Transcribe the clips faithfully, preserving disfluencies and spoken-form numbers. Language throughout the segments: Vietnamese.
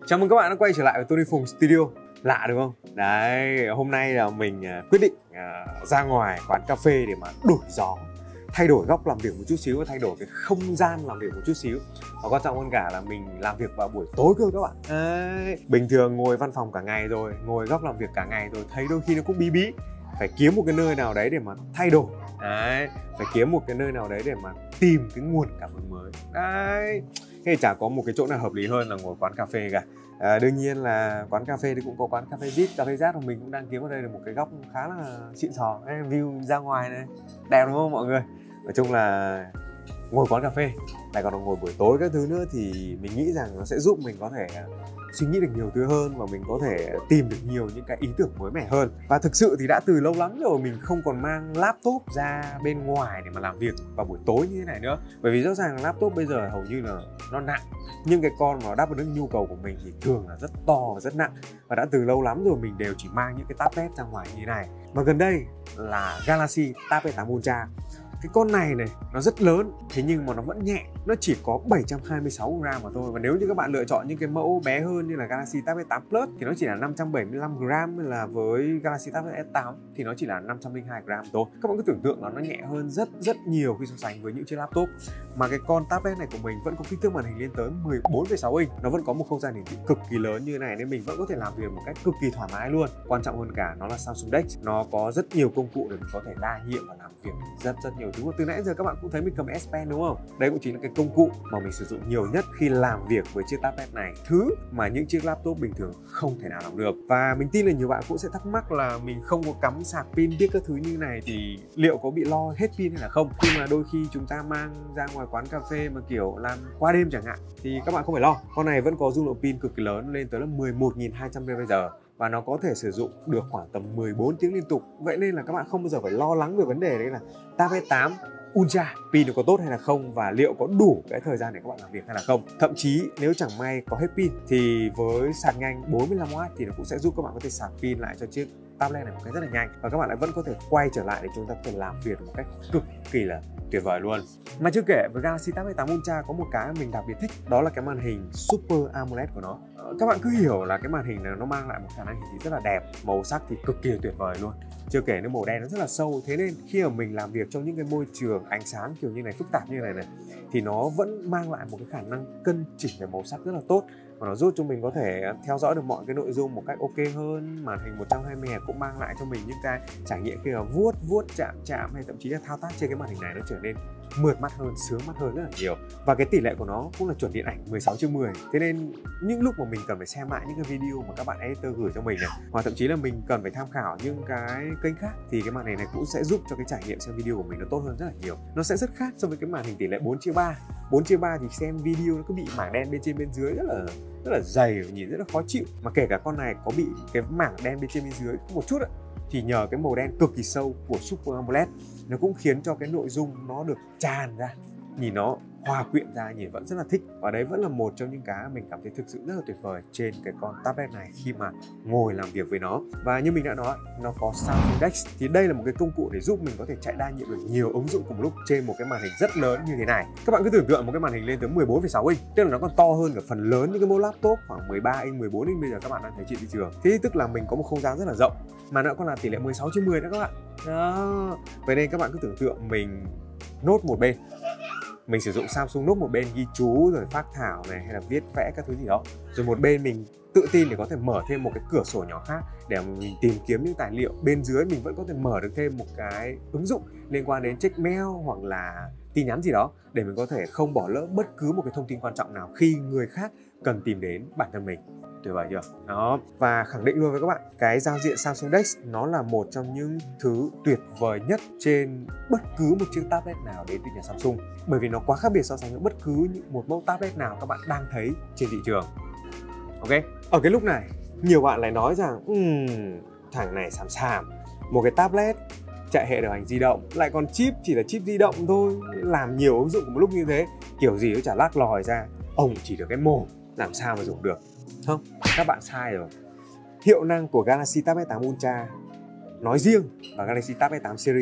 Chào mừng các bạn đã quay trở lại với Tony Phùng Studio. Lạ đúng không? Đấy, hôm nay là mình quyết định uh, ra ngoài quán cà phê để mà đổi gió, thay đổi góc làm việc một chút xíu và thay đổi cái không gian làm việc một chút xíu. Và quan trọng hơn cả là mình làm việc vào buổi tối cơ các bạn. Đấy, bình thường ngồi văn phòng cả ngày rồi, ngồi góc làm việc cả ngày rồi, thấy đôi khi nó cũng bí bí. Phải kiếm một cái nơi nào đấy để mà thay đổi. Đấy, phải kiếm một cái nơi nào đấy để mà tìm cái nguồn cảm hứng mới. Đấy, thế chả có một cái chỗ nào hợp lý hơn là ngồi quán cà phê cả. À, đương nhiên là quán cà phê thì cũng có quán cà phê vê i pê, cà phê rát, và mình cũng đang kiếm ở đây được một cái góc khá là xịn sò. Đây, view ra ngoài này, đẹp đúng không mọi người? Nói chung là ngồi quán cà phê lại còn ngồi buổi tối các thứ nữa thì mình nghĩ rằng nó sẽ giúp mình có thể suy nghĩ được nhiều thứ hơn và mình có thể tìm được nhiều những cái ý tưởng mới mẻ hơn. Và thực sự thì đã từ lâu lắm rồi mình không còn mang laptop ra bên ngoài để mà làm việc vào buổi tối như thế này nữa. Bởi vì rõ ràng laptop bây giờ hầu như là nó nặng, nhưng cái con mà nó đáp ứng được nhu cầu của mình thì thường là rất to và rất nặng. Và đã từ lâu lắm rồi mình đều chỉ mang những cái tablet ra ngoài như thế này. Mà gần đây là Galaxy Tab S tám Ultra. Cái con này này nó rất lớn, thế nhưng mà nó vẫn nhẹ, nó chỉ có bảy trăm hai mươi sáu gram mà thôi. Và nếu như các bạn lựa chọn những cái mẫu bé hơn như là Galaxy Tab S tám Plus thì nó chỉ là năm trăm bảy mươi lăm gram, hay là với Galaxy Tab S tám thì nó chỉ là năm trăm lẻ hai gram thôi. Các bạn cứ tưởng tượng là nó nhẹ hơn rất rất nhiều khi so sánh với những chiếc laptop. Mà cái con tablet này của mình vẫn có kích thước màn hình lên tới mười bốn phẩy sáu inch, nó vẫn có một không gian hiển thị cực kỳ lớn như thế này nên mình vẫn có thể làm việc một cách cực kỳ thoải mái luôn. Quan trọng hơn cả nó là Samsung Dex, nó có rất nhiều công cụ để mình có thể đa nhiệm và làm việc rất rất nhiều thứ. Từ nãy giờ các bạn cũng thấy mình cầm S Pen đúng không? Đấy cũng chính là cái công cụ mà mình sử dụng nhiều nhất khi làm việc với chiếc tablet này, thứ mà những chiếc laptop bình thường không thể nào làm được. Và mình tin là nhiều bạn cũng sẽ thắc mắc là mình không có cắm sạc pin biết các thứ như này thì liệu có bị lo hết pin hay là không. Nhưng mà đôi khi chúng ta mang ra ngoài quán cà phê mà kiểu làm qua đêm chẳng hạn thì các bạn không phải lo. Con này vẫn có dung lượng pin cực kỳ lớn, lên tới là mười một nghìn hai trăm mAh và nó có thể sử dụng được khoảng tầm mười bốn tiếng liên tục. Vậy nên là các bạn không bao giờ phải lo lắng về vấn đề đấy là Tab S tám Ultra pin nó có tốt hay là không, và liệu có đủ cái thời gian để các bạn làm việc hay là không. Thậm chí nếu chẳng may có hết pin thì với sạc nhanh bốn mươi lăm oát thì nó cũng sẽ giúp các bạn có thể sạc pin lại cho chiếc tablet này một cách rất là nhanh, và các bạn lại vẫn có thể quay trở lại để chúng ta có thể làm việc một cách cực kỳ là tuyệt vời luôn. Mà chưa kể với Galaxy Tab S tám Ultra có một cái mình đặc biệt thích, đó là cái màn hình Super AMOLED của nó. Các bạn cứ hiểu là cái màn hình này nó mang lại một khả năng hiển thị rất là đẹp, màu sắc thì cực kỳ tuyệt vời luôn. Chưa kể nó màu đen nó rất là sâu, thế nên khi mà mình làm việc trong những cái môi trường ánh sáng kiểu như này, phức tạp như này này thì nó vẫn mang lại một cái khả năng cân chỉnh về màu sắc rất là tốt, và nó giúp cho mình có thể theo dõi được mọi cái nội dung một cách ok hơn. Màn hình một trăm hai mươi héc cũng mang lại cho mình những cái trải nghiệm khi mà vuốt vuốt chạm chạm hay thậm chí là thao tác trên cái màn hình này nó trở nên mượt mắt hơn, sướng mắt hơn rất là nhiều. Và cái tỷ lệ của nó cũng là chuẩn điện ảnh mười sáu trên mười. Thế nên những lúc mà mình cần phải xem lại những cái video mà các bạn editor gửi cho mình này, hoặc thậm chí là mình cần phải tham khảo những cái kênh khác thì cái màn hình này cũng sẽ giúp cho cái trải nghiệm xem video của mình nó tốt hơn rất là nhiều. Nó sẽ rất khác so với cái màn hình tỷ lệ bốn chia ba. bốn chia ba thì xem video nó cứ bị mảng đen bên trên bên dưới rất là rất là dày, nhìn rất là khó chịu. Mà kể cả con này có bị cái mảng đen bên trên bên dưới một chút ấy, thì nhờ cái màu đen cực kỳ sâu của Super AMOLED nó cũng khiến cho cái nội dung nó được tràn ra, nhìn nó hòa quyện ra, nhìn vẫn rất là thích. Và đấy vẫn là một trong những cái mình cảm thấy thực sự rất là tuyệt vời trên cái con tablet này khi mà ngồi làm việc với nó. Và như mình đã nói, nó có Samsung Dex thì đây là một cái công cụ để giúp mình có thể chạy đa nhiệm được nhiều ứng dụng cùng lúc trên một cái màn hình rất lớn như thế này. Các bạn cứ tưởng tượng một cái màn hình lên tới mười bốn phẩy sáu inch, tức là nó còn to hơn cả phần lớn những cái mẫu laptop khoảng mười ba inch, mười bốn inch bây giờ các bạn đang thấy trên thị trường. Thế tức là mình có một không gian rất là rộng, mà nó còn là tỷ lệ mười sáu trên mười đó các bạn. Đó. Vậy nên các bạn cứ tưởng tượng mình Note một bên, mình sử dụng Samsung Note một bên ghi chú rồi phác thảo này hay là viết vẽ các thứ gì đó, rồi một bên mình tự tin để có thể mở thêm một cái cửa sổ nhỏ khác để mình tìm kiếm những tài liệu. Bên dưới mình vẫn có thể mở được thêm một cái ứng dụng liên quan đến check mail hoặc là tin nhắn gì đó để mình có thể không bỏ lỡ bất cứ một cái thông tin quan trọng nào khi người khác cần tìm đến bản thân mình. Tuyệt vời chưa? Đó. Và khẳng định luôn với các bạn, cái giao diện Samsung Dex nó là một trong những thứ tuyệt vời nhất trên bất cứ một chiếc tablet nào đến từ nhà Samsung, bởi vì nó quá khác biệt so sánh với bất cứ một mẫu tablet nào các bạn đang thấy trên thị trường. Ok, ở cái lúc này nhiều bạn lại nói rằng um, thằng này xàm xàm, một cái tablet chạy hệ điều hành di động, lại còn chip chỉ là chip di động thôi, làm nhiều ứng dụng một lúc như thế, kiểu gì cũng chả lắc lòi ra, ông chỉ được cái mồm, làm sao mà dùng được. Không, các bạn sai rồi. Hiệu năng của Galaxy Tab S tám Ultra nói riêng và Galaxy Tab S tám series là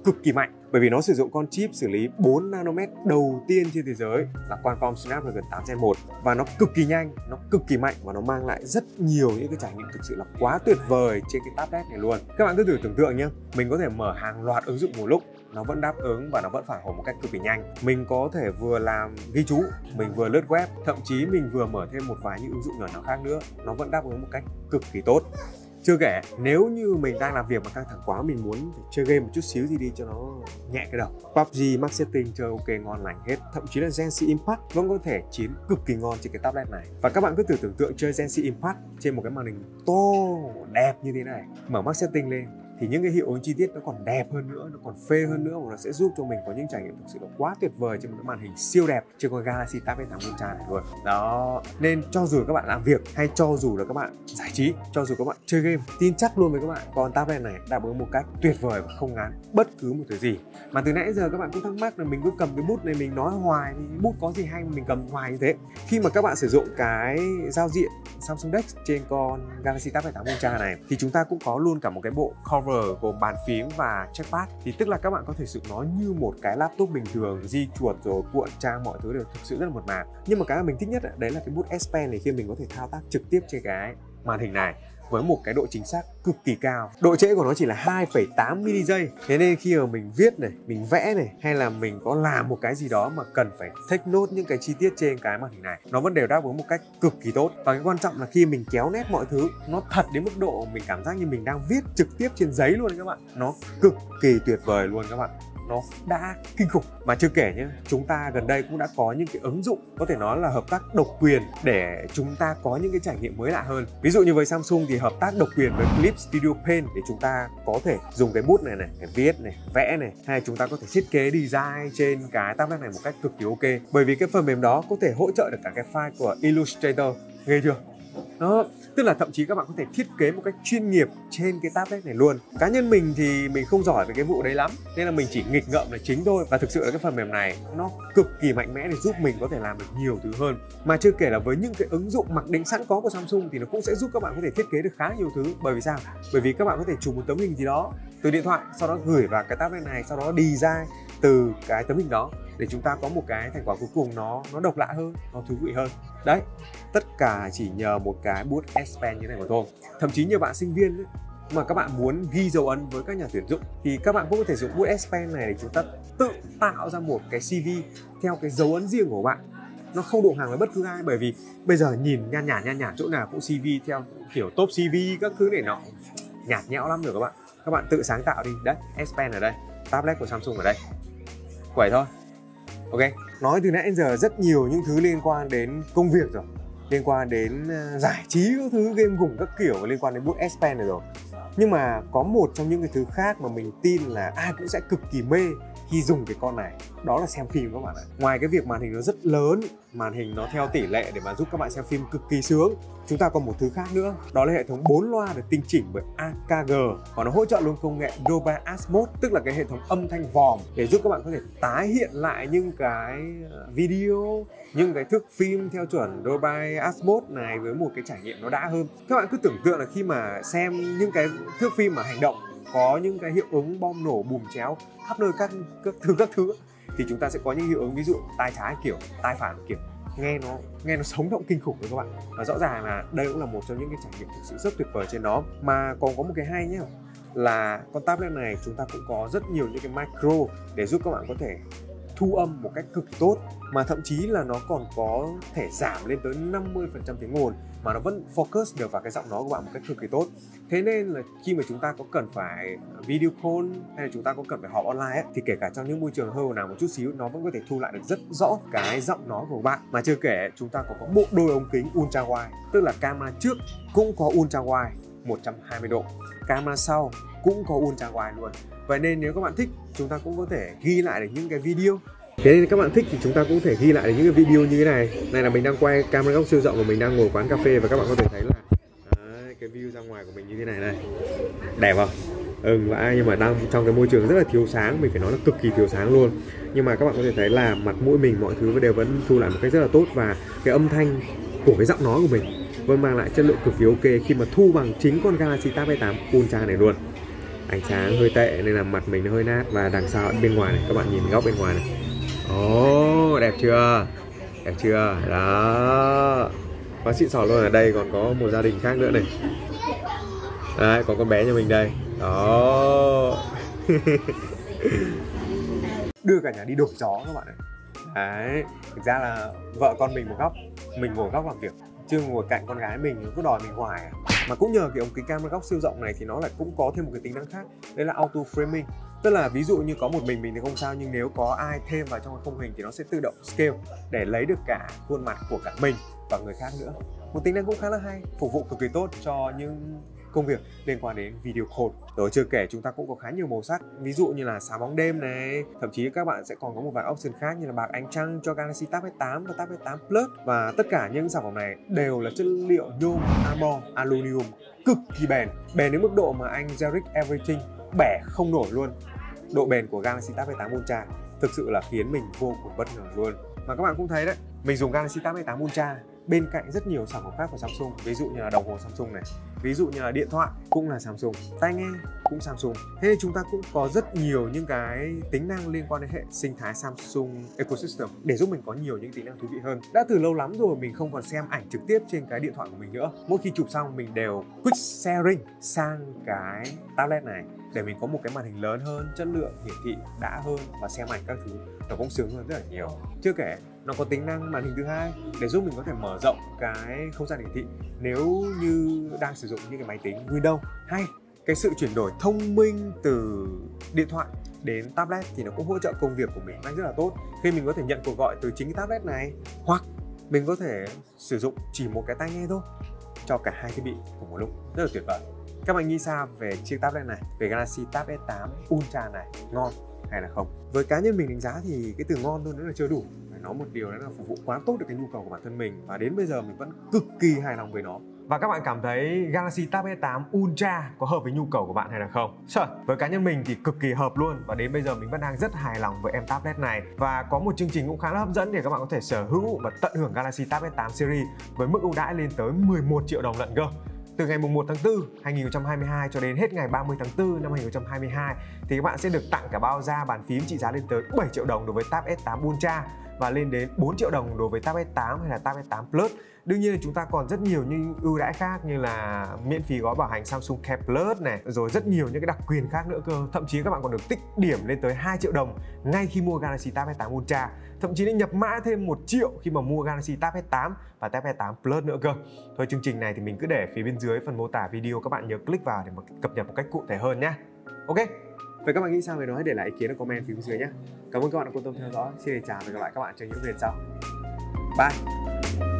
cực kỳ mạnh, bởi vì nó sử dụng con chip xử lý bốn nanomet đầu tiên trên thế giới là Qualcomm Snapdragon tám gen một, và nó cực kỳ nhanh, nó cực kỳ mạnh và nó mang lại rất nhiều những cái trải nghiệm thực sự là quá tuyệt vời trên cái tablet này luôn. Các bạn cứ thử tưởng tượng nhé, mình có thể mở hàng loạt ứng dụng một lúc, nó vẫn đáp ứng và nó vẫn phản hồi một cách cực kỳ nhanh. Mình có thể vừa làm ghi chú, mình vừa lướt web, thậm chí mình vừa mở thêm một vài những ứng dụng nhỏ nhỏ khác nữa, nó vẫn đáp ứng một cách cực kỳ tốt. Chưa kể, nếu như mình đang làm việc mà căng thẳng quá, mình muốn phải chơi game một chút xíu gì đi cho nó nhẹ cái đầu, pê u bê giê Max Setting chơi ok ngon lành hết. Thậm chí là Genshin Impact vẫn có thể chiến cực kỳ ngon trên cái tablet này. Và các bạn cứ thử tưởng tượng chơi Genshin Impact trên một cái màn hình to đẹp như thế này, mở Max Setting lên thì những cái hiệu ứng chi tiết nó còn đẹp hơn nữa, nó còn phê hơn nữa, và nó sẽ giúp cho mình có những trải nghiệm thực sự là quá tuyệt vời trên một cái màn hình siêu đẹp trên con Galaxy Tab S tám Ultra này luôn. Đó, nên cho dù các bạn làm việc hay cho dù là các bạn giải trí, cho dù các bạn chơi game, tin chắc luôn với các bạn con tablet này đáp ứng một cách tuyệt vời và không ngán bất cứ một thứ gì. Mà từ nãy giờ các bạn cũng thắc mắc là mình cứ cầm cái bút này mình nói hoài, thì bút có gì hay mà mình cầm hoài như thế. Khi mà các bạn sử dụng cái giao diện Samsung Dex trên con Galaxy Tab S tám Ultra này thì chúng ta cũng có luôn cả một cái bộ cover gồm bàn phím và trackpad, thì tức là các bạn có thể sử dụng nó như một cái laptop bình thường, di chuột rồi cuộn trang mọi thứ đều thực sự rất là mượt mà. Nhưng mà cái mà mình thích nhất đấy là cái bút S Pen này, khi mình có thể thao tác trực tiếp trên cái màn hình này với một cái độ chính xác cực kỳ cao. Độ trễ của nó chỉ là hai phẩy tám mi li giây. Thế nên khi mà mình viết này, mình vẽ này, hay là mình có làm một cái gì đó mà cần phải take note những cái chi tiết trên cái màn hình này, nó vẫn đều đáp ứng một cách cực kỳ tốt. Và cái quan trọng là khi mình kéo nét mọi thứ, nó thật đến mức độ mình cảm giác như mình đang viết trực tiếp trên giấy luôn đấy các bạn. Nó cực kỳ tuyệt vời luôn các bạn. Nó đã kinh khủng. Mà chưa kể nhé, chúng ta gần đây cũng đã có những cái ứng dụng có thể nói là hợp tác độc quyền để chúng ta có những cái trải nghiệm mới lạ hơn. Ví dụ như với Samsung thì hợp tác độc quyền với Clip Studio Paint để chúng ta có thể dùng cái bút này này để viết này, vẽ này, hay chúng ta có thể thiết kế design trên cái tablet này một cách cực kỳ ok. Bởi vì cái phần mềm đó có thể hỗ trợ được cả cái file của Illustrator. Ghê chưa? Đó, tức là thậm chí các bạn có thể thiết kế một cách chuyên nghiệp trên cái tablet này luôn. Cá nhân mình thì mình không giỏi về cái vụ đấy lắm, nên là mình chỉ nghịch ngợm là chính thôi. Và thực sự là cái phần mềm này nó cực kỳ mạnh mẽ để giúp mình có thể làm được nhiều thứ hơn. Mà chưa kể là với những cái ứng dụng mặc định sẵn có của Samsung thì nó cũng sẽ giúp các bạn có thể thiết kế được khá nhiều thứ. Bởi vì sao? Bởi vì các bạn có thể chụp một tấm hình gì đó từ điện thoại, sau đó gửi vào cái tablet này, sau đó design từ cái tấm hình đó để chúng ta có một cái thành quả cuối cùng nó nó độc lạ hơn, nó thú vị hơn. Đấy, tất cả chỉ nhờ một cái bút S Pen như này mà thôi. Thậm chí nhiều bạn sinh viên ấy, mà các bạn muốn ghi dấu ấn với các nhà tuyển dụng thì các bạn cũng có thể dùng bút S Pen này để chúng ta tự tạo ra một cái xê vê theo cái dấu ấn riêng của bạn. Nó không đụng hàng với bất cứ ai, bởi vì bây giờ nhìn nhan nhản nhan nhản chỗ nào cũng xê vê theo kiểu top xê vê các thứ này nọ, nhạt nhẽo lắm rồi các bạn. Các bạn tự sáng tạo đi. Đấy, S Pen ở đây, tablet của Samsung ở đây. Vậy thôi. Ok, nói từ nãy đến giờ rất nhiều những thứ liên quan đến công việc rồi, liên quan đến giải trí các thứ, game gủng các kiểu, liên quan đến bút S Pen này rồi. Nhưng mà có một trong những cái thứ khác mà mình tin là ai cũng sẽ cực kỳ mê khi dùng cái con này, đó là xem phim các bạn ạ. Ngoài cái việc màn hình nó rất lớn, màn hình nó theo tỷ lệ để mà giúp các bạn xem phim cực kỳ sướng, chúng ta còn một thứ khác nữa, đó là hệ thống bốn loa được tinh chỉnh bởi a ca giê và nó hỗ trợ luôn công nghệ Dolby Atmos, tức là cái hệ thống âm thanh vòm để giúp các bạn có thể tái hiện lại những cái video, những cái thước phim theo chuẩn Dolby Atmos này với một cái trải nghiệm nó đã hơn. Các bạn cứ tưởng tượng là khi mà xem những cái thước phim mà hành động có những cái hiệu ứng bom nổ bùm chéo khắp nơi các các thứ các thứ thì chúng ta sẽ có những hiệu ứng ví dụ tai trái kiểu, tai phản kiểu, nghe nó nghe nó sống động kinh khủng đấy các bạn. Và rõ ràng là đây cũng là một trong những cái trải nghiệm thực sự rất tuyệt vời trên nó. Mà còn có một cái hay nhé, là con tablet này chúng ta cũng có rất nhiều những cái micro để giúp các bạn có thể thu âm một cách cực kỳ tốt, mà thậm chí là nó còn có thể giảm lên tới năm mươi phần trăm tiếng ồn mà nó vẫn focus được vào cái giọng nói của bạn một cách cực kỳ tốt. Thế nên là khi mà chúng ta có cần phải video call hay là chúng ta có cần phải họp online ấy, thì kể cả trong những môi trường hơi ồn ào một chút xíu, nó vẫn có thể thu lại được rất rõ cái giọng nói của bạn. Mà chưa kể chúng ta còn có bộ đôi ống kính ultra wide, tức là camera trước cũng có ultra wide một trăm hai mươi độ, camera sau cũng có ultra wide luôn. Vậy nên nếu các bạn thích, chúng ta cũng có thể ghi lại được những cái video. Thế nên các bạn thích thì chúng ta cũng có thể ghi lại được những cái video như thế này. Này là mình đang quay camera góc siêu rộng và mình đang ngồi quán cà phê, và các bạn có thể thấy là đấy, cái view ra ngoài của mình như thế này này. Đẹp không? Ừ, và nhưng mà đang trong cái môi trường rất là thiếu sáng, mình phải nói là cực kỳ thiếu sáng luôn. Nhưng mà các bạn có thể thấy là mặt mũi mình mọi thứ đều vẫn thu lại một cách rất là tốt, và cái âm thanh của cái giọng nói của mình vẫn mang lại chất lượng cực kỳ ok khi mà thu bằng chính con Galaxy Tab S tám Ultra này luôn. Ánh sáng hơi tệ nên là mặt mình nó hơi nát. Và đằng sau bên ngoài này, các bạn nhìn góc bên ngoài này. Ồ, đẹp chưa? Đẹp chưa? Đó. Quá xịn sò luôn. Ở đây còn có một gia đình khác nữa này. Đấy, còn con bé nhà mình đây. Đó. Đưa cả nhà đi đổi gió các bạn ạ. Đấy, thực ra là vợ con mình một góc, mình ngồi góc làm việc, chứ ngồi cạnh con gái mình cứ đòi mình hoài à. Mà cũng nhờ cái ống kính camera góc siêu rộng này thì nó lại cũng có thêm một cái tính năng khác, đấy là auto framing. Tức là ví dụ như có một mình mình thì không sao, nhưng nếu có ai thêm vào trong khung hình thì nó sẽ tự động scale để lấy được cả khuôn mặt của cả mình và người khác nữa. Một tính năng cũng khá là hay, phục vụ cực kỳ tốt cho những công việc liên quan đến video call. Rồi chưa kể chúng ta cũng có khá nhiều màu sắc, ví dụ như là sáng bóng đêm này, thậm chí các bạn sẽ còn có một vài option khác như là bạc ánh trăng cho Galaxy Tab S tám và Tab S tám Plus. Và tất cả những sản phẩm này đều là chất liệu nhôm, armor, aluminium cực kỳ bền, bền đến mức độ mà anh Jerick Everything bẻ không nổi luôn. Độ bền của Galaxy Tab S tám Ultra thực sự là khiến mình vô cùng bất ngờ luôn. Mà các bạn cũng thấy đấy, mình dùng Galaxy Tab S tám Ultra bên cạnh rất nhiều sản phẩm khác của Samsung, ví dụ như là đồng hồ Samsung này, ví dụ như là điện thoại cũng là Samsung, tai nghe cũng Samsung. Thế nên chúng ta cũng có rất nhiều những cái tính năng liên quan đến hệ sinh thái Samsung Ecosystem để giúp mình có nhiều những tính năng thú vị hơn. Đã từ lâu lắm rồi mình không còn xem ảnh trực tiếp trên cái điện thoại của mình nữa. Mỗi khi chụp xong mình đều quick sharing sang cái tablet này để mình có một cái màn hình lớn hơn, chất lượng hiển thị đã hơn và xem ảnh các thứ nó cũng sướng hơn rất là nhiều. Chưa kể nó có tính năng màn hình thứ hai để giúp mình có thể mở rộng cái không gian hiển thị nếu như đang sử dụng những cái máy tính Windows. Hay cái sự chuyển đổi thông minh từ điện thoại đến tablet thì nó cũng hỗ trợ công việc của mình rất là tốt, khi mình có thể nhận cuộc gọi từ chính cái tablet này, hoặc mình có thể sử dụng chỉ một cái tai nghe thôi cho cả hai thiết bị cùng một lúc, rất là tuyệt vời. Các bạn nghĩ sao về chiếc tablet này, về Galaxy Tab S tám Ultra này, ngon hay là không? Với cá nhân mình đánh giá thì cái từ ngon thôi nữa là chưa đủ. Phải nói một điều đó là phục vụ quá tốt được cái nhu cầu của bản thân mình, và đến bây giờ mình vẫn cực kỳ hài lòng với nó. Và các bạn cảm thấy Galaxy Tab S tám Ultra có hợp với nhu cầu của bạn hay là không? Sure. Với cá nhân mình thì cực kỳ hợp luôn, và đến bây giờ mình vẫn đang rất hài lòng với em tablet này. Và có một chương trình cũng khá là hấp dẫn để các bạn có thể sở hữu và tận hưởng Galaxy Tab S tám series với mức ưu đãi lên tới mười một triệu đồng lận cơ. Từ ngày mùng một tháng tư năm hai nghìn không trăm hai mươi hai cho đến hết ngày ba mươi tháng tư năm hai nghìn không trăm hai mươi hai thì các bạn sẽ được tặng cả bao da bàn phím trị giá lên tới bảy triệu đồng đối với Tab S tám Ultra và lên đến bốn triệu đồng đối với Tab S tám hay là Tab S tám Plus. Đương nhiên là chúng ta còn rất nhiều những ưu đãi khác như là miễn phí gói bảo hành Samsung Care Plus này, rồi rất nhiều những cái đặc quyền khác nữa cơ. Thậm chí các bạn còn được tích điểm lên tới hai triệu đồng ngay khi mua Galaxy Tab S tám Ultra. Thậm chí là nhập mã thêm một triệu khi mà mua Galaxy Tab S tám và Tab S tám Plus nữa cơ. Thôi chương trình này thì mình cứ để phía bên dưới phần mô tả video, các bạn nhớ click vào để mà cập nhật một cách cụ thể hơn nhé. Ok. Vậy các bạn nghĩ sao về nó? Hãy để lại ý kiến ở comment phía bên dưới nhé. Cảm ơn các bạn đã quan tâm theo dõi. Xin chào và hẹn gặp lại các bạn trong những video sau. Bye.